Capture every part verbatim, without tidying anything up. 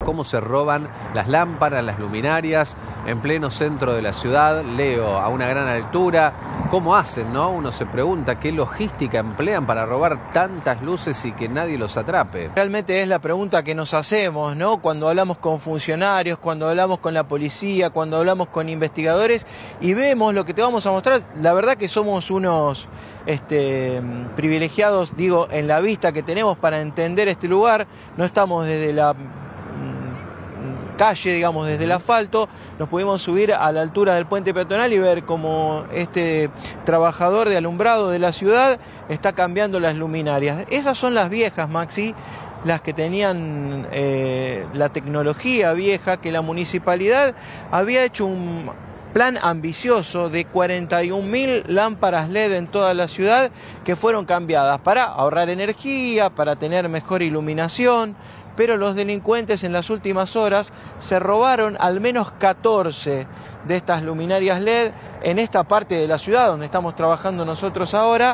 cómo se roban las lámparas, las luminarias en pleno centro de la ciudad, Leo, a una gran altura. ¿Cómo hacen, no? Uno se pregunta qué logística emplean para robar tantas luces y que nadie los atrape. Realmente es la pregunta que nos hacemos, ¿no? Cuando hablamos con funcionarios, cuando hablamos con la policía, cuando hablamos con investigadores y vemos lo que te vamos a mostrar. La verdad que somos unos este, privilegiados, digo, en la vista que tenemos para entender este lugar. No estamos desde la calle, digamos, desde el asfalto, nos pudimos subir a la altura del puente peatonal y ver cómo este trabajador de alumbrado de la ciudad está cambiando las luminarias. Esas son las viejas, Maxi, las que tenían eh, la tecnología vieja, que la municipalidad había hecho un plan ambicioso de cuarenta y un mil lámparas L E D en toda la ciudad que fueron cambiadas para ahorrar energía, para tener mejor iluminación. Pero los delincuentes en las últimas horas se robaron al menos catorce de estas luminarias L E D en esta parte de la ciudad donde estamos trabajando nosotros ahora,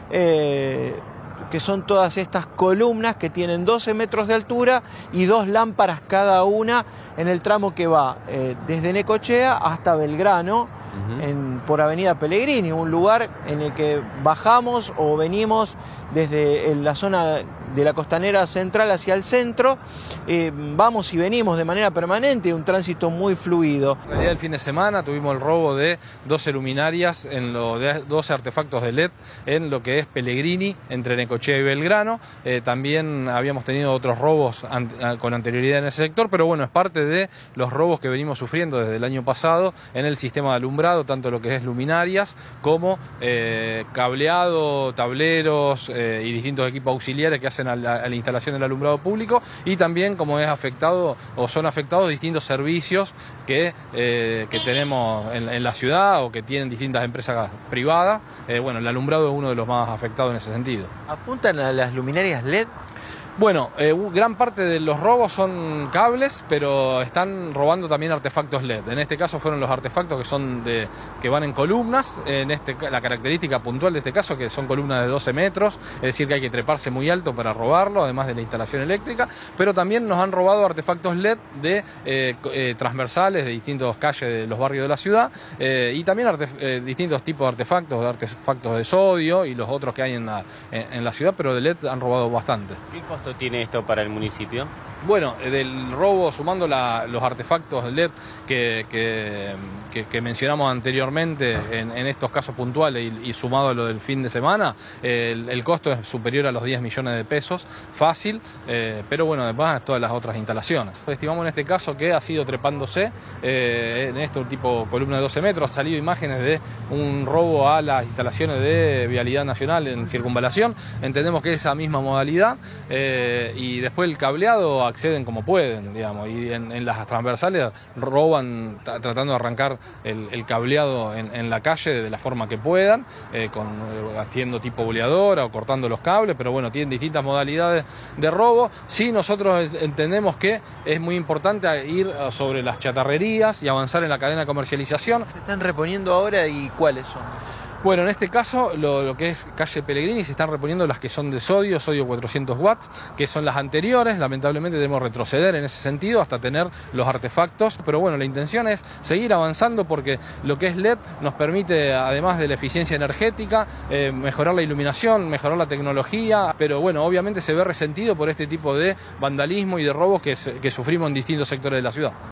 eh, que son todas estas columnas que tienen doce metros de altura y dos lámparas cada una en el tramo que va eh, desde Necochea hasta Belgrano, uh-huh. en, por Avenida Pellegrini, un lugar en el que bajamos o venimos desde la zona de la costanera central hacia el centro, eh, vamos y venimos de manera permanente, un tránsito muy fluido. En realidad el fin de semana tuvimos el robo de doce luminarias, en lo de doce artefactos de L E D en lo que es Pellegrini, entre Necochea y Belgrano. Eh, también habíamos tenido otros robos an con anterioridad en ese sector, pero bueno, es parte de los robos que venimos sufriendo desde el año pasado en el sistema de alumbrado, tanto lo que es luminarias como eh, cableado, tableros eh, y distintos equipos auxiliares que hacen a la, a la instalación del alumbrado público, y también como es afectado o son afectados distintos servicios que, eh, que tenemos en, en la ciudad o que tienen distintas empresas privadas. Eh, bueno, el alumbrado es uno de los más afectados en ese sentido. ¿Apuntan a las luminarias L E D? Bueno, eh, gran parte de los robos son cables, pero están robando también artefactos L E D. En este caso fueron los artefactos que son de que van en columnas. En este, la característica puntual de este caso que son columnas de doce metros, es decir que hay que treparse muy alto para robarlo, además de la instalación eléctrica. Pero también nos han robado artefactos L E D de eh, eh, transversales de distintas calles de los barrios de la ciudad, eh, y también eh, distintos tipos de artefactos, de artefactos de sodio y los otros que hay en la, en, en la ciudad, pero de L E D han robado bastante. ¿Qué costo tiene esto para el municipio? Bueno, del robo, sumando la, los artefactos L E D que, que, que, que mencionamos anteriormente en, en estos casos puntuales y, y sumado a lo del fin de semana, eh, el, el costo es superior a los diez millones de pesos, fácil, eh, pero bueno, además todas las otras instalaciones. Estimamos en este caso que ha sido trepándose eh, en esto tipo columna de doce metros, han salido imágenes de un robo a las instalaciones de Vialidad Nacional en Circunvalación, entendemos que es esa misma modalidad, eh, y después el cableado acceden como pueden, digamos, y en, en las transversales roban tratando de arrancar el, el cableado en, en la calle de la forma que puedan, eh, con, eh, haciendo tipo boleadora o cortando los cables, pero bueno, tienen distintas modalidades de robo. Sí, nosotros entendemos que es muy importante ir sobre las chatarrerías y avanzar en la cadena de comercialización. ¿Se están reponiendo ahora y cuáles son? Bueno, en este caso, lo, lo que es calle Pellegrini, se están reponiendo las que son de sodio, sodio cuatrocientos watts, que son las anteriores. Lamentablemente debemos retroceder en ese sentido hasta tener los artefactos, pero bueno, la intención es seguir avanzando porque lo que es L E D nos permite, además de la eficiencia energética, eh, mejorar la iluminación, mejorar la tecnología, pero bueno, obviamente se ve resentido por este tipo de vandalismo y de robos que, que sufrimos en distintos sectores de la ciudad.